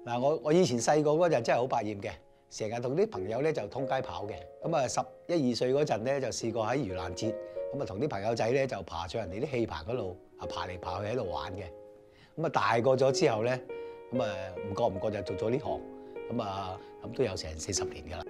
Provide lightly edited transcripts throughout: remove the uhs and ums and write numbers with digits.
嗱，我以前細個嗰陣真係好百厭嘅，成日同啲朋友咧就通街跑嘅。咁啊11、12歲嗰陣咧就試過喺盂蘭節，咁啊同啲朋友仔咧就爬上人哋啲戲棚嗰度啊爬嚟爬去喺度玩嘅。咁啊大個咗之後咧，咁啊唔覺就做咗呢行，咁都有成40年㗎啦。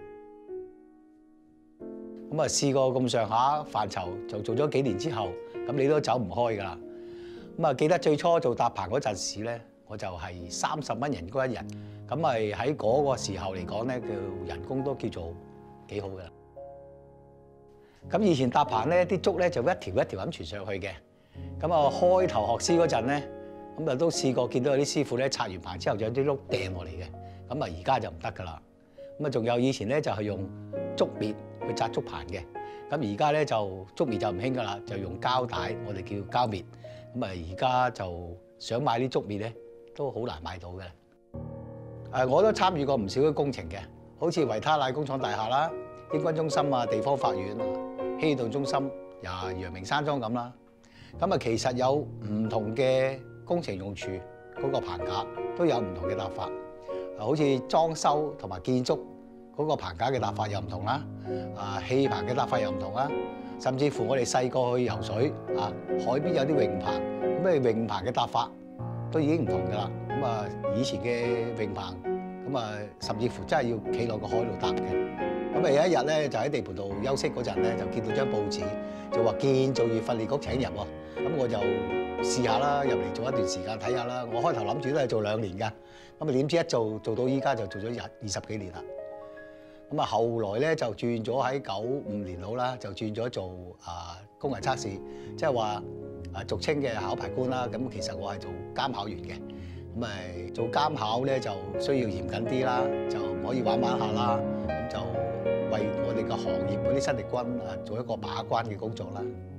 咁啊試過咁上下範疇就做咗幾年之後，咁你都走唔開㗎啦。咁啊記得最初做搭棚嗰陣時咧，我就係30蚊人工一日，咁咪喺嗰個時候嚟講咧，叫人工都叫做幾好㗎啦。咁以前搭棚咧，啲竹咧就一條一條咁傳上去嘅。咁啊開頭學師嗰陣咧，咁啊都試過見到有啲師傅咧拆完棚之後就有啲碌掟落嚟嘅。咁啊而家就唔得㗎啦。咁啊仲有以前咧就係用竹篾去紮竹棚嘅。咁而家咧就竹篾就唔興㗎啦，就用膠帶，我哋叫膠篾。咁啊而家就想買啲竹篾咧，都好難買到嘅。我都參與過唔少嘅工程嘅，好似維他奶工廠大廈啦、英軍中心啊、地方法院啊、希頓中心、陽明山莊咁啦。咁啊，其實有唔同嘅工程用處，嗰個棚架都有唔同嘅搭法。好似裝修同埋建築嗰個棚架嘅搭法又唔同啦。氣棚嘅搭法又唔同啦。甚至乎我哋細個去游水海邊有啲泳棚，咁泳棚嘅搭法都已經唔同㗎啦。咁啊，以前嘅泳棚，咁啊，甚至乎真係要企落個海度搭嘅。咁啊，有一日咧，就喺地盤度休息嗰陣咧，就見到張報紙，就話建造業訓練局請人喎。咁我就試下啦，入嚟做一段時間睇下啦。我開頭諗住都係做2年㗎，咁啊點知一做到依家就做咗20幾年啦。咁啊，後來咧就轉咗喺95年度啦，就轉咗做工人測試，即係話俗稱嘅考牌官啦。咁其實我係做監考員嘅。咁誒做監考咧就需要嚴謹啲啦，就唔可以玩下啦。咁就為我哋嘅行業嗰啲新力軍做一個把關嘅工作啦。